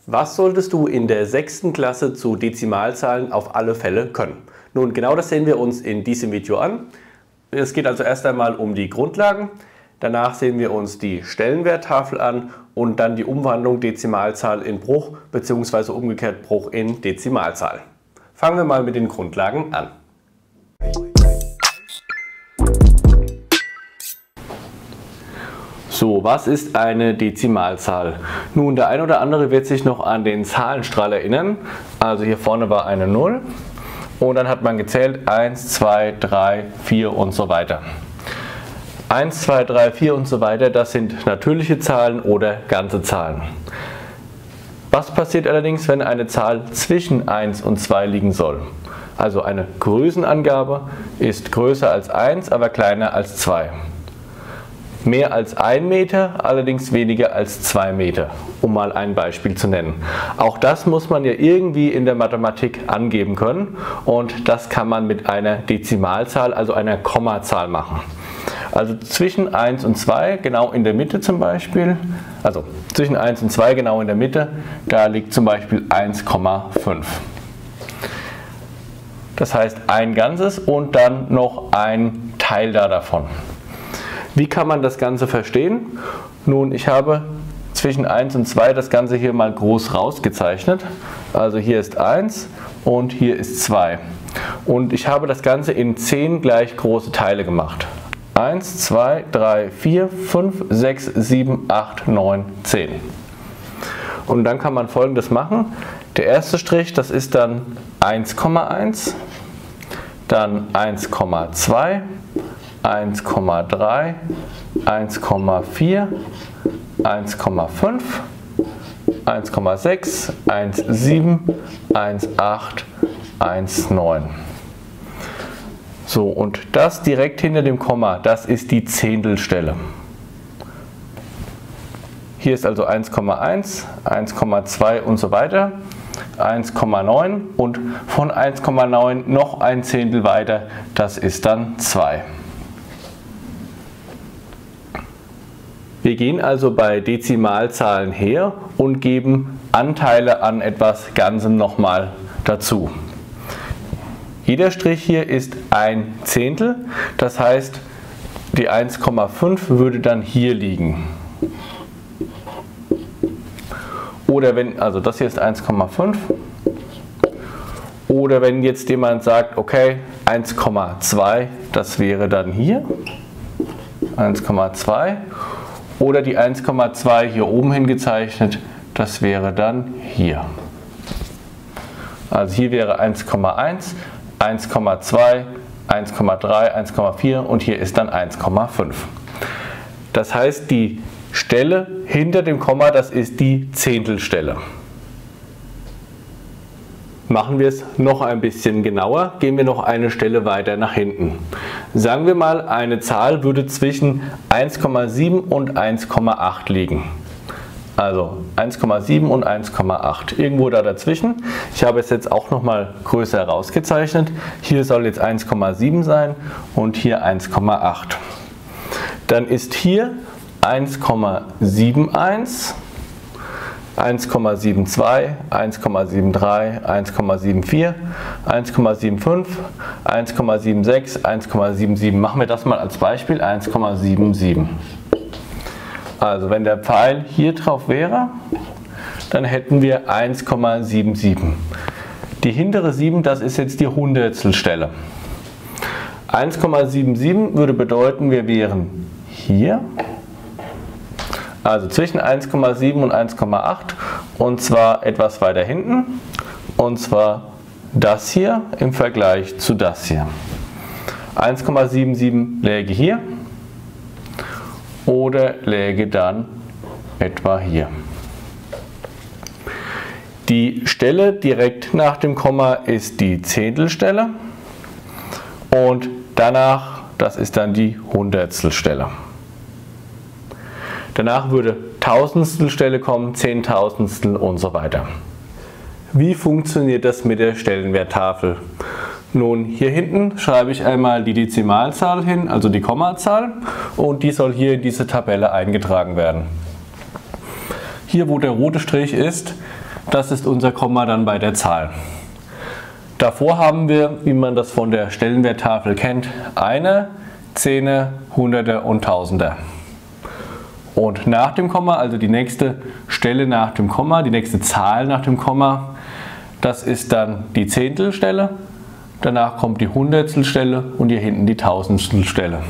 Was solltest du in der 6. Klasse zu Dezimalzahlen auf alle Fälle können? Nun, genau das sehen wir uns in diesem Video an. Es geht also erst einmal um die Grundlagen, danach sehen wir uns die Stellenwerttafel an und dann die Umwandlung Dezimalzahl in Bruch bzw. umgekehrt Bruch in Dezimalzahl. Fangen wir mal mit den Grundlagen an. So, was ist eine Dezimalzahl? Nun, der ein oder andere wird sich noch an den Zahlenstrahl erinnern. Also hier vorne war eine 0 und dann hat man gezählt 1, 2, 3, 4 und so weiter. 1, 2, 3, 4 und so weiter, das sind natürliche Zahlen oder ganze Zahlen. Was passiert allerdings, wenn eine Zahl zwischen 1 und 2 liegen soll? Also eine Größenangabe ist größer als 1, aber kleiner als 2. Mehr als 1 Meter, allerdings weniger als 2 Meter, um mal ein Beispiel zu nennen. Auch das muss man ja irgendwie in der Mathematik angeben können und das kann man mit einer Dezimalzahl, also einer Kommazahl machen. Also zwischen 1 und 2, genau in der Mitte zum Beispiel, also zwischen 1 und 2 genau in der Mitte, da liegt zum Beispiel 1,5. Das heißt ein Ganzes und dann noch ein Teil davon. Wie kann man das Ganze verstehen? Nun, ich habe zwischen 1 und 2 das Ganze hier mal groß rausgezeichnet. Also hier ist 1 und hier ist 2. Und ich habe das Ganze in 10 gleich große Teile gemacht. 1, 2, 3, 4, 5, 6, 7, 8, 9, 10. Und dann kann man Folgendes machen. Der erste Strich, das ist dann 1,1, dann 1,2, 1,3, 1,4, 1,5, 1,6, 1,7, 1,8, 1,9. So, und das direkt hinter dem Komma, das ist die Zehntelstelle. Hier ist also 1,1, 1,2 und so weiter, 1,9 und von 1,9 noch ein Zehntel weiter, das ist dann 2. Wir gehen also bei Dezimalzahlen her und geben Anteile an etwas Ganzem nochmal dazu. Jeder Strich hier ist ein Zehntel, das heißt die 1,5 würde dann hier liegen. Oder wenn, also das hier ist 1,5. Oder wenn jetzt jemand sagt, okay, 1,2, das wäre dann hier. 1,2. Oder die 1,2 hier oben hingezeichnet, das wäre dann hier. Also hier wäre 1,1, 1,2, 1,3, 1,4 und hier ist dann 1,5. Das heißt, die Stelle hinter dem Komma, das ist die Zehntelstelle. Machen wir es noch ein bisschen genauer, gehen wir noch eine Stelle weiter nach hinten. Sagen wir mal, eine Zahl würde zwischen 1,7 und 1,8 liegen. Also 1,7 und 1,8, irgendwo da dazwischen. Ich habe es jetzt auch noch mal größer herausgezeichnet. Hier soll jetzt 1,7 sein und hier 1,8. Dann ist hier 1,71, 1,72, 1,73, 1,74, 1,75, 1,76, 1,77. Machen wir das mal als Beispiel, 1,77. Also wenn der Pfeil hier drauf wäre, dann hätten wir 1,77. Die hintere 7, das ist jetzt die Hundertstelstelle. 1,77 würde bedeuten, wir wären hier, also zwischen 1,7 und 1,8 und zwar etwas weiter hinten und zwar das hier im Vergleich zu das hier. 1,77 läge hier oder läge dann etwa hier. Die Stelle direkt nach dem Komma ist die Zehntelstelle und danach, das ist dann die Hundertstelstelle. Danach würde Tausendstelstelle kommen, Zehntausendstel und so weiter. Wie funktioniert das mit der Stellenwerttafel? Nun, hier hinten schreibe ich einmal die Dezimalzahl hin, also die Kommazahl, und die soll hier in diese Tabelle eingetragen werden. Hier, wo der rote Strich ist, Das ist unser Komma dann bei der Zahl. Davor haben wir, wie man das von der Stellenwerttafel kennt, Einer, Zehner, Hunderter und Tausender. Und nach dem Komma, also die nächste Stelle nach dem Komma, die nächste Zahl nach dem Komma, das ist dann die Zehntelstelle. Danach kommt die Hundertstelstelle und hier hinten die Tausendstelstelle.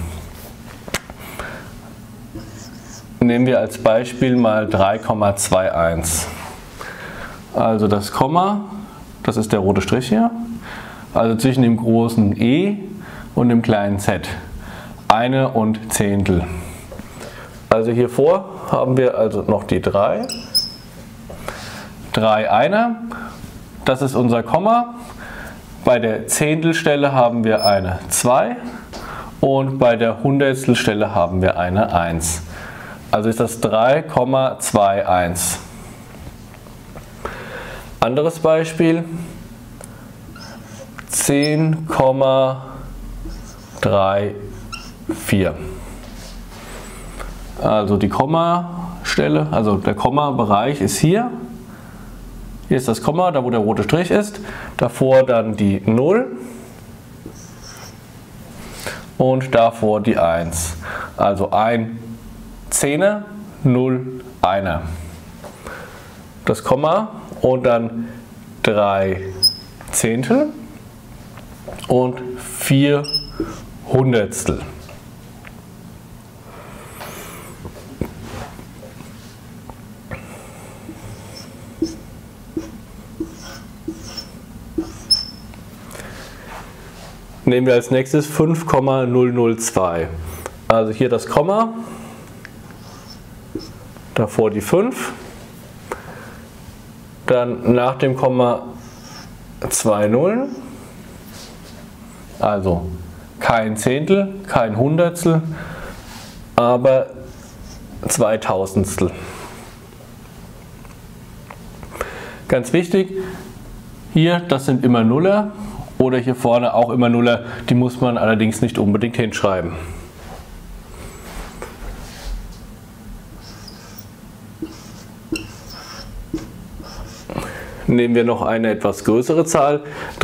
Nehmen wir als Beispiel mal 3,21. Also das Komma, das ist der rote Strich hier, also zwischen dem großen E und dem kleinen Z. Eine und Zehntel. Also hier vor haben wir also noch die 3. 3 Einer, das ist unser Komma. Bei der Zehntelstelle haben wir eine 2 und bei der Hundertstelstelle haben wir eine 1. Also ist das 3,21. Anderes Beispiel, 10,34. Also die Kommastelle, also der Kommabereich ist hier. Hier ist das Komma, da wo der rote Strich ist. Davor dann die 0 und davor die 1. Also ein Zehner, 0, Einer. Das Komma und dann 3 Zehntel und 4 Hundertstel. Nehmen wir als nächstes 5,002. Also hier das Komma, davor die 5, dann nach dem Komma 2 Nullen, also kein Zehntel, kein Hundertstel, aber 2 Tausendstel. Ganz wichtig, hier, das sind immer Nuller. Oder hier vorne auch immer Nuller, die muss man allerdings nicht unbedingt hinschreiben. Nehmen wir noch eine etwas größere Zahl,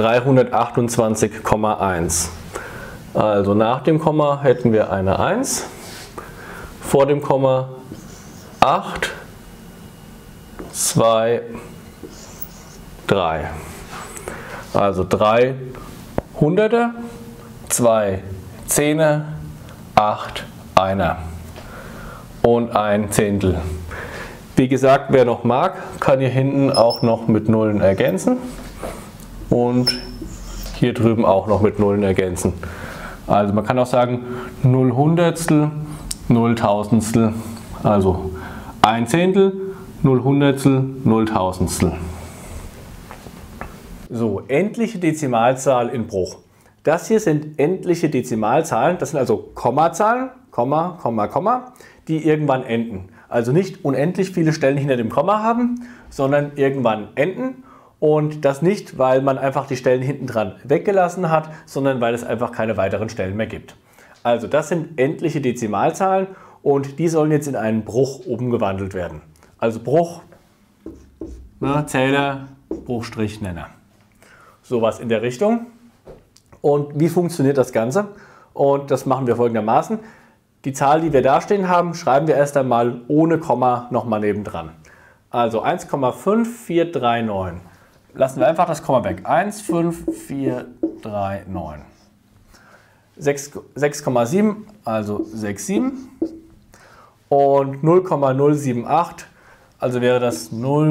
328,1. Also nach dem Komma hätten wir eine 1, vor dem Komma 8, 2, 3. Also 3 Hunderter, 2 Zehner, 8 Einer und ein Zehntel. Wie gesagt, wer noch mag, kann hier hinten auch noch mit Nullen ergänzen und hier drüben auch noch mit Nullen ergänzen. Also man kann auch sagen 0 Hundertstel, 0 Tausendstel, also ein Zehntel, 0 Hundertstel, 0 Tausendstel. So, endliche Dezimalzahl in Bruch. Das hier sind endliche Dezimalzahlen, das sind also Kommazahlen, Komma, Komma, Komma, die irgendwann enden. Also nicht unendlich viele Stellen hinter dem Komma haben, sondern irgendwann enden. Und das nicht, weil man einfach die Stellen hinten dran weggelassen hat, sondern weil es einfach keine weiteren Stellen mehr gibt. Also das sind endliche Dezimalzahlen und die sollen jetzt in einen Bruch umgewandelt werden. Also Bruch, Zähler, Bruchstrich, Nenner. Sowas in der Richtung. Und wie funktioniert das Ganze? Und das machen wir folgendermaßen. Die Zahl, die wir da stehen haben, schreiben wir erst einmal ohne Komma nochmal nebendran. Also 1,5439. Lassen wir einfach das Komma weg. 1,5439. 6,7, also 6,7. Und 0,078, also wäre das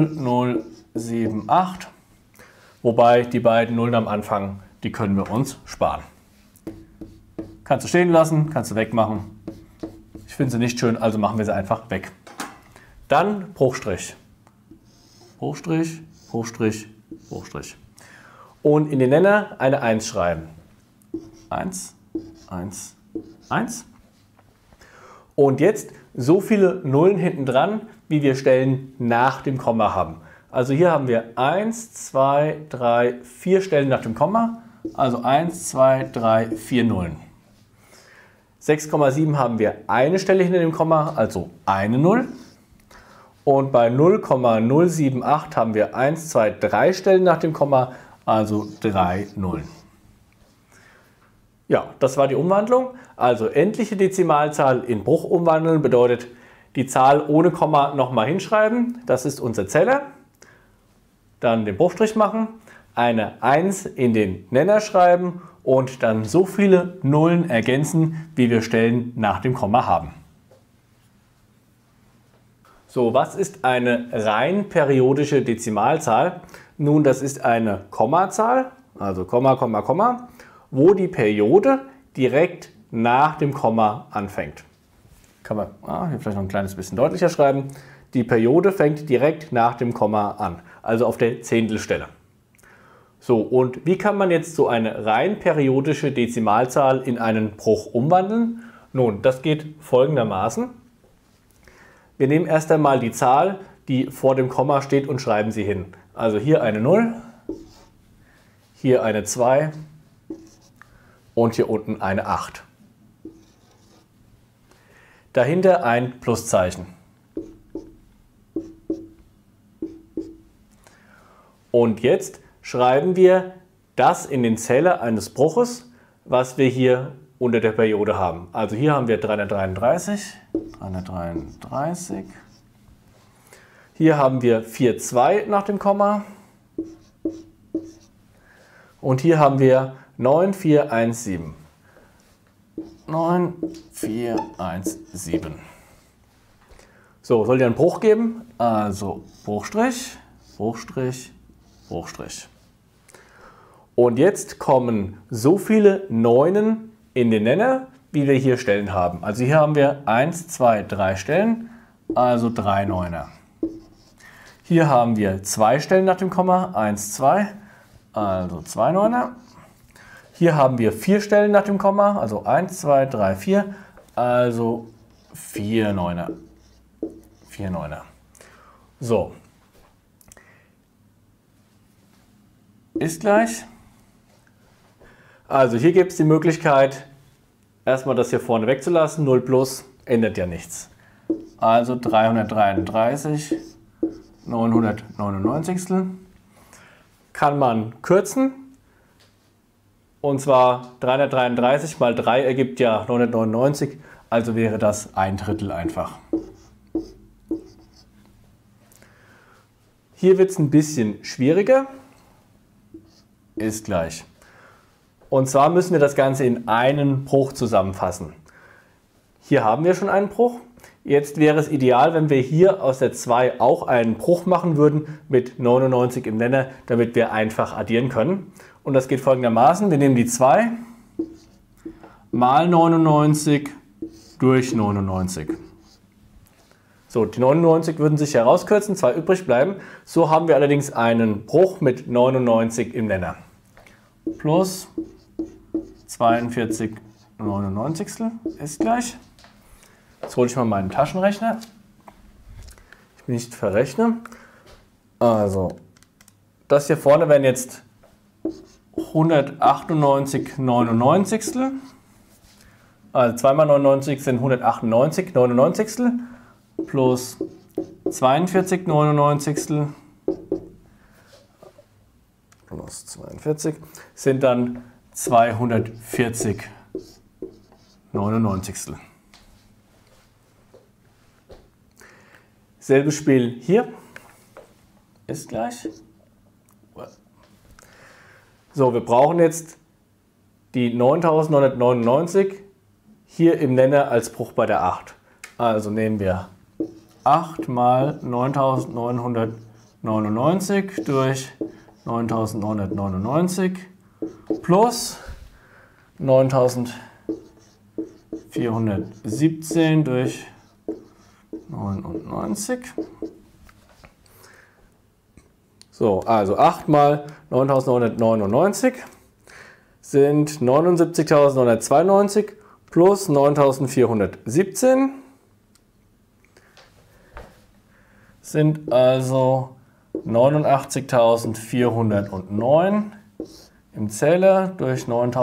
0,078. Wobei die beiden Nullen am Anfang, die können wir uns sparen. Kannst du stehen lassen, kannst du wegmachen. Ich finde sie nicht schön, also machen wir sie einfach weg. Dann Bruchstrich. Bruchstrich, Bruchstrich, Bruchstrich. Und in den Nenner eine 1 schreiben. 1, 1, 1. Und jetzt so viele Nullen hinten dran, wie wir Stellen nach dem Komma haben. Also hier haben wir 1, 2, 3, 4 Stellen nach dem Komma. Also 1, 2, 3, 4 Nullen. 6,7 haben wir eine Stelle hinter dem Komma, also eine 0. Und bei 0,078 haben wir 1, 2, 3 Stellen nach dem Komma, also 3 Nullen. Ja, das war die Umwandlung. Also endliche Dezimalzahl in Bruch umwandeln bedeutet die Zahl ohne Komma nochmal hinschreiben. Das ist unser Zähler. Dann den Bruchstrich machen, eine 1 in den Nenner schreiben und dann so viele Nullen ergänzen, wie wir Stellen nach dem Komma haben. So, was ist eine rein periodische Dezimalzahl? Nun, das ist eine Kommazahl, also Komma, Komma, Komma, wo die Periode direkt nach dem Komma anfängt. Kann man hier vielleicht noch ein kleines bisschen deutlicher schreiben. Die Periode fängt direkt nach dem Komma an, also auf der Zehntelstelle. So, und wie kann man jetzt so eine rein periodische Dezimalzahl in einen Bruch umwandeln? Nun, das geht folgendermaßen. Wir nehmen erst einmal die Zahl, die vor dem Komma steht und schreiben sie hin. Also hier eine 0, hier eine 2 und hier unten eine 8. Dahinter ein Pluszeichen. Und jetzt schreiben wir das in den Zähler eines Bruches, was wir hier unter der Periode haben. Also hier haben wir 333. Hier haben wir 4,2 nach dem Komma. Und hier haben wir 9,417. 9,417. So, soll ja einen Bruch geben? Also Bruchstrich, Bruchstrich, Bruchstrich. Und jetzt kommen so viele Neunen in den Nenner, wie wir hier Stellen haben. Also hier haben wir 1, 2, 3 Stellen, also 3 Neuner. Hier haben wir 2 Stellen nach dem Komma, 1, 2, also 2 Neuner. Hier haben wir 4 Stellen nach dem Komma, also 1, 2, 3, 4, also 4 Neuner. 4 Neuner. So. Ist gleich. Also hier gibt es die Möglichkeit, erstmal das hier vorne wegzulassen. 0 plus ändert ja nichts. Also 333 999 kann man kürzen. Und zwar 333 mal 3 ergibt ja 999, also wäre das 1/3 einfach. Hier wird es ein bisschen schwieriger. Ist gleich. Und zwar müssen wir das Ganze in einen Bruch zusammenfassen. Hier haben wir schon einen Bruch. Jetzt wäre es ideal, wenn wir hier aus der 2 auch einen Bruch machen würden mit 99 im Nenner, damit wir einfach addieren können. Und das geht folgendermaßen. Wir nehmen die 2 mal 99 durch 99. So, die 99 würden sich herauskürzen, 2 übrig bleiben. So haben wir allerdings einen Bruch mit 99 im Nenner. Plus 42,99 ist gleich. Jetzt hole ich mal meinen Taschenrechner. Ich will nicht verrechnen. Also, das hier vorne wären jetzt 198,99. Also 2 mal 99 sind 198,99 plus 42,99 plus 42 sind dann 240,99. Selbes Spiel hier. Ist gleich. So, wir brauchen jetzt die 9.999 hier im Nenner als Bruch bei der 8. Also nehmen wir 8 mal 9.999 durch 9.999 plus 9.417 durch 99. So, also 8 mal 9.999 sind 79.992 plus 9.417 sind also 89.409 im Zähler durch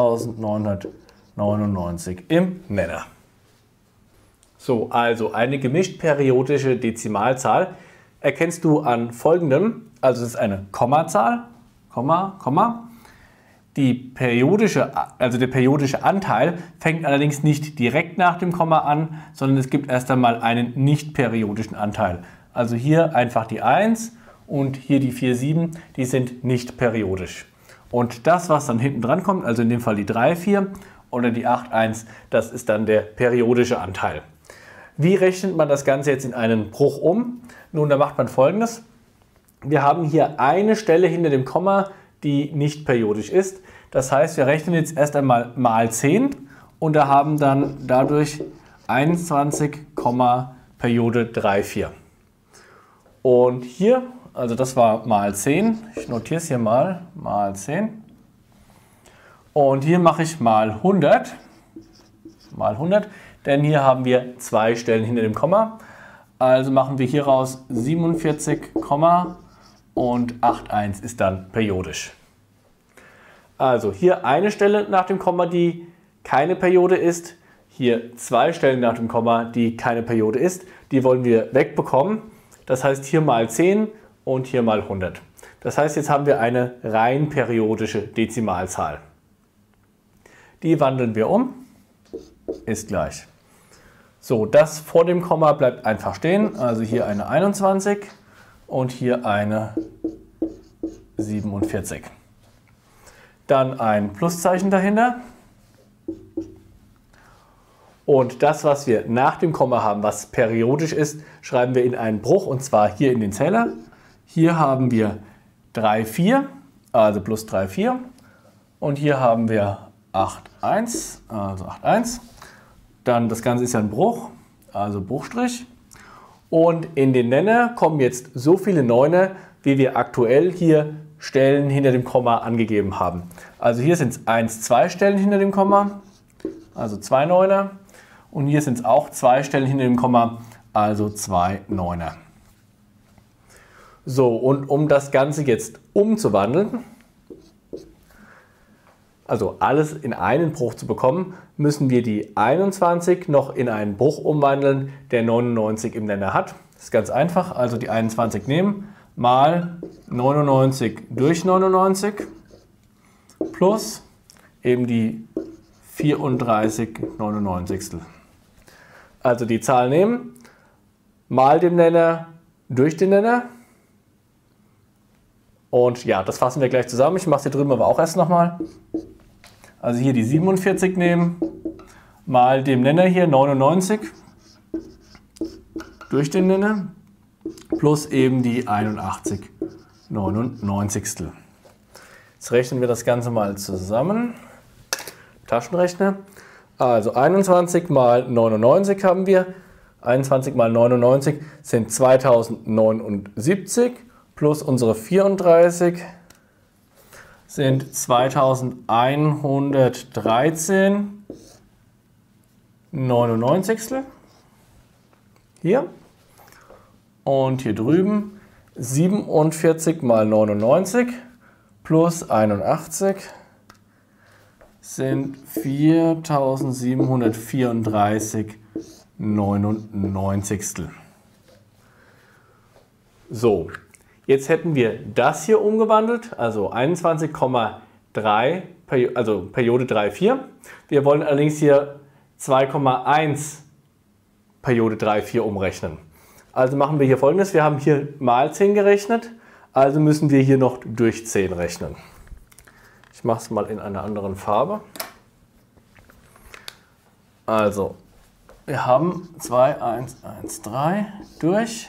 9.999 im Nenner. So, also eine gemischt periodische Dezimalzahl erkennst du an folgendem, also es ist eine Kommazahl, Komma, Komma. Der periodische Anteil fängt allerdings nicht direkt nach dem Komma an, sondern es gibt erst einmal einen nicht periodischen Anteil. Also hier einfach die 1 und hier die 4, 7, die sind nicht periodisch. Und das, was dann hinten dran kommt, also in dem Fall die 3, 4 oder die 8, 1, das ist dann der periodische Anteil. Wie rechnet man das Ganze jetzt in einen Bruch um? Nun, da macht man Folgendes. Wir haben hier eine Stelle hinter dem Komma, die nicht periodisch ist. Das heißt, wir rechnen jetzt erst einmal mal 10 und da haben dann dadurch 21, Periode 3, 4. Und hier, also das war mal 10, ich notiere es hier mal 10. Und hier mache ich mal 100, denn hier haben wir zwei Stellen hinter dem Komma. Also machen wir hieraus 47, und 8,1 ist dann periodisch. Also hier eine Stelle nach dem Komma, die keine Periode ist. Hier zwei Stellen nach dem Komma, die keine Periode ist. Die wollen wir wegbekommen. Das heißt hier mal 10 und hier mal 100. Das heißt, jetzt haben wir eine rein periodische Dezimalzahl. Die wandeln wir um. Ist gleich. So, das vor dem Komma bleibt einfach stehen. Also hier eine 21 und hier eine 47. Dann ein Pluszeichen dahinter. Und das, was wir nach dem Komma haben, was periodisch ist, schreiben wir in einen Bruch, und zwar hier in den Zähler. Hier haben wir 3, 4, also plus 3, 4. Und hier haben wir 8, 1, also 8, 1. Dann das Ganze ist ja ein Bruch, also Bruchstrich. Und in den Nenner kommen jetzt so viele Neuner, wie wir aktuell hier Stellen hinter dem Komma angegeben haben. Also hier sind es 1, 2 Stellen hinter dem Komma, also 2 Neuner. Und hier sind es auch 2 Stellen hinter dem Komma, also 2 Neuner. So, und um das Ganze jetzt umzuwandeln, also alles in einen Bruch zu bekommen, müssen wir die 21 noch in einen Bruch umwandeln, der 99 im Nenner hat. Das ist ganz einfach, also die 21 nehmen, mal 99 durch 99 plus eben die 34,99. Also die Zahl nehmen, mal den Nenner durch den Nenner. Und ja, das fassen wir gleich zusammen. Ich mache es hier drüben aber auch erst nochmal. Also hier die 47 nehmen, mal dem Nenner hier 99 durch den Nenner plus eben die 81,99. Jetzt rechnen wir das Ganze mal zusammen. Taschenrechner. Also 21 mal 99 haben wir. 21 mal 99 sind 2079 plus unsere 34 sind 2113,99 hier. Und hier drüben 47 mal 99 plus 81 sind 4734,99. So, jetzt hätten wir das hier umgewandelt, also 21,3, also Periode 3, 4. Wir wollen allerdings hier 2,1 Periode 3, 4 umrechnen. Also machen wir hier Folgendes, wir haben hier mal 10 gerechnet, also müssen wir hier noch durch 10 rechnen. Ich mache es mal in einer anderen Farbe. Also, wir haben 2113 durch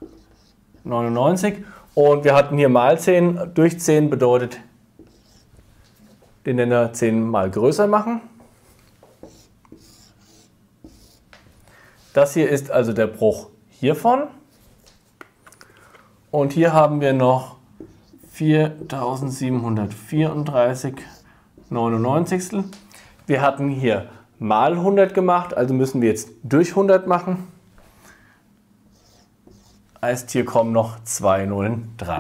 99 und wir hatten hier mal 10. Durch 10 bedeutet den Nenner 10 mal größer machen. Das hier ist also der Bruch hiervon. Und hier haben wir noch 4734,99. Wir hatten hier mal 100 gemacht, also müssen wir jetzt durch 100 machen. Heißt, hier kommen noch 2 Nullen dran.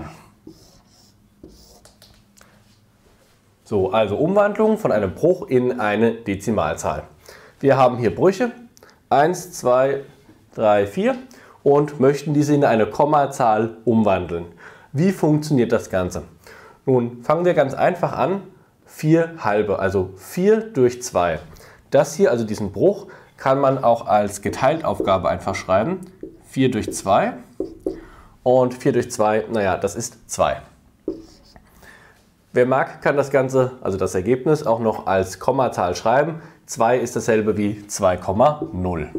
So, also Umwandlung von einem Bruch in eine Dezimalzahl. Wir haben hier Brüche 1, 2, 3, 4 und möchten diese in eine Kommazahl umwandeln. Wie funktioniert das Ganze? Nun fangen wir ganz einfach an. 4 halbe, also 4 durch 2. Das hier, also diesen Bruch, kann man auch als Geteiltaufgabe einfach schreiben. 4 durch 2 und 4 durch 2, naja, das ist 2. Wer mag, kann das Ganze, also das Ergebnis, auch noch als Kommazahl schreiben. 2 ist dasselbe wie 2,0.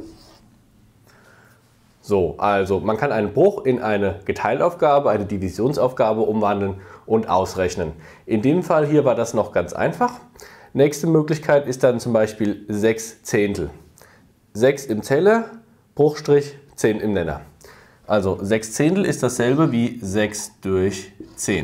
So, also man kann einen Bruch in eine Geteiltaufgabe, eine Divisionsaufgabe umwandeln und ausrechnen. In dem Fall hier war das noch ganz einfach. Nächste Möglichkeit ist dann zum Beispiel 6 Zehntel. 6 im Teller, Bruchstrich 10 im Nenner. Also 6 Zehntel ist dasselbe wie 6 durch 10.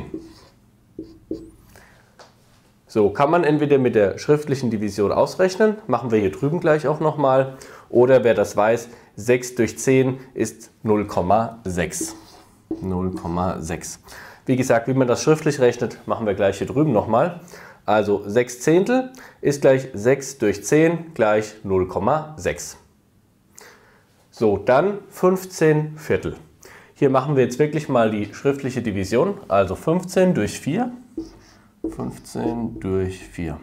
So, kann man entweder mit der schriftlichen Division ausrechnen, machen wir hier drüben gleich auch nochmal, oder wer das weiß, 6 durch 10 ist 0,6. 0,6. Wie gesagt, wie man das schriftlich rechnet, machen wir gleich hier drüben nochmal. Also 6 Zehntel ist gleich 6 durch 10 gleich 0,6. So, dann 15 Viertel. Hier machen wir jetzt wirklich mal die schriftliche Division, also 15 durch 4. 15 durch 4.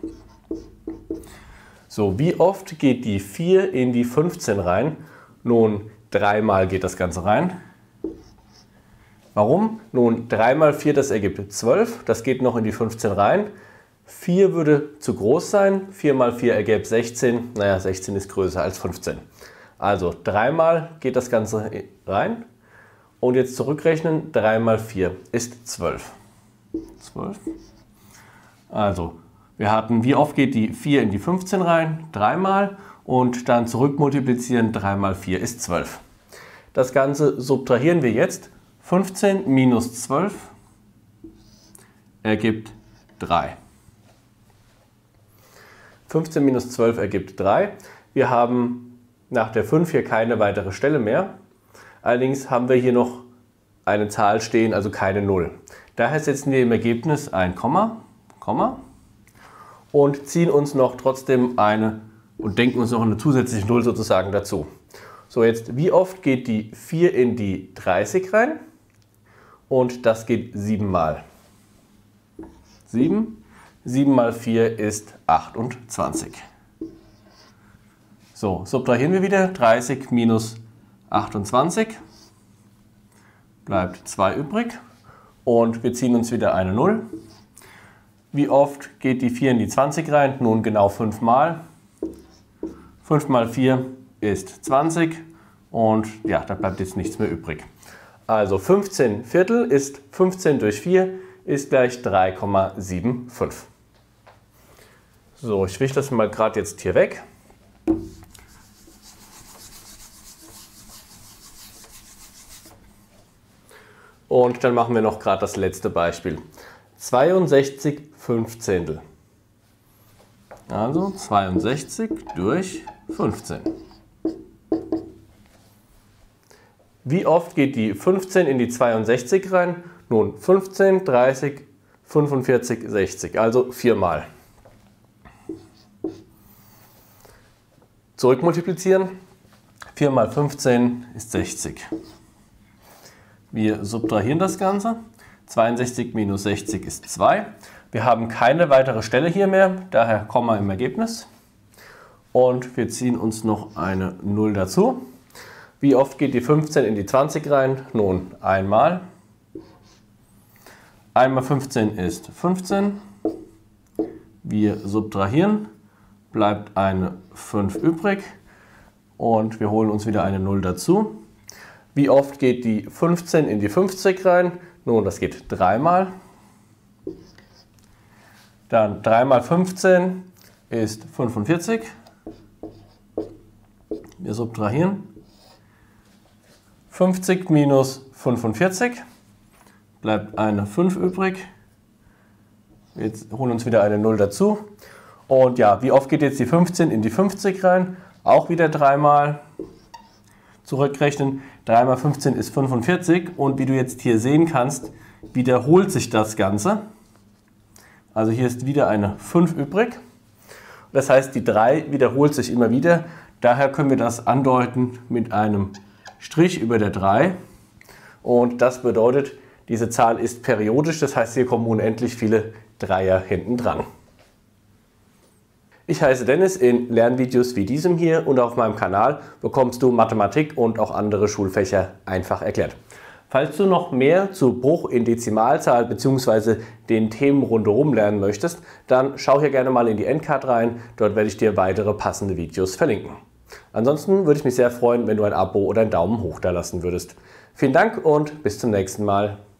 So, wie oft geht die 4 in die 15 rein? Nun, 3 Mal geht das Ganze rein. Warum? Nun, 3 mal 4, das ergibt 12. Das geht noch in die 15 rein. 4 würde zu groß sein. 4 mal 4 ergäbe 16. Naja, 16 ist größer als 15. Also 3 Mal geht das Ganze rein. Und jetzt zurückrechnen, 3 mal 4 ist 12. 12. Also, wir hatten, wie oft geht die 4 in die 15 rein? 3 Mal. Und dann zurückmultiplizieren, 3 mal 4 ist 12. Das Ganze subtrahieren wir jetzt. 15 minus 12 ergibt 3. 15 minus 12 ergibt 3. Wir haben nach der 5 hier keine weitere Stelle mehr. Allerdings haben wir hier noch eine Zahl stehen, also keine 0. Daher setzen wir im Ergebnis ein Komma und ziehen uns noch trotzdem und denken uns noch eine zusätzliche 0 sozusagen dazu. So, jetzt wie oft geht die 4 in die 30 rein? Und das geht 7 Mal. 7 mal 4 ist 28. So, subtrahieren wir wieder. 30 minus 28 bleibt 2 übrig. Und wir ziehen uns wieder eine 0. Wie oft geht die 4 in die 20 rein? Nun genau 5 Mal. 5 mal 4 ist 20 und ja, da bleibt jetzt nichts mehr übrig. Also 15 Viertel ist 15 durch 4 ist gleich 3,75. So, ich wische das mal gerade jetzt hier weg. Und dann machen wir noch gerade das letzte Beispiel. 62 Fünfzehntel. Also 62 durch 15. Wie oft geht die 15 in die 62 rein? Nun 15, 30, 45, 60, also 4 Mal. Zurückmultiplizieren. 4 mal 15 ist 60. Wir subtrahieren das Ganze. 62 minus 60 ist 2. Wir haben keine weitere Stelle hier mehr, daher Komma im Ergebnis. Und wir ziehen uns noch eine 0 dazu. Wie oft geht die 15 in die 20 rein? Nun, einmal. 1 mal 15 ist 15. Wir subtrahieren, bleibt eine 5 übrig. Und wir holen uns wieder eine 0 dazu. Wie oft geht die 15 in die 50 rein? Nun, das geht 3 Mal. Dann 3 mal 15 ist 45. Wir subtrahieren. 50 minus 45 bleibt eine 5 übrig. Wir holen uns wieder eine 0 dazu. Und ja, wie oft geht jetzt die 15 in die 50 rein? Auch wieder 3 Mal. Zurückrechnen. 3 mal 15 ist 45 und wie du jetzt hier sehen kannst, wiederholt sich das Ganze. Also hier ist wieder eine 5 übrig. Das heißt, die 3 wiederholt sich immer wieder. Daher können wir das andeuten mit einem Strich über der 3 und das bedeutet, diese Zahl ist periodisch, das heißt, hier kommen unendlich viele Dreier hinten dran. Ich heiße Dennis, in Lernvideos wie diesem hier und auf meinem Kanal bekommst du Mathematik und auch andere Schulfächer einfach erklärt. Falls du noch mehr zu Bruch in Dezimalzahl bzw. den Themen rundherum lernen möchtest, dann schau hier gerne mal in die Endcard rein, dort werde ich dir weitere passende Videos verlinken. Ansonsten würde ich mich sehr freuen, wenn du ein Abo oder einen Daumen hoch da lassen würdest. Vielen Dank und bis zum nächsten Mal.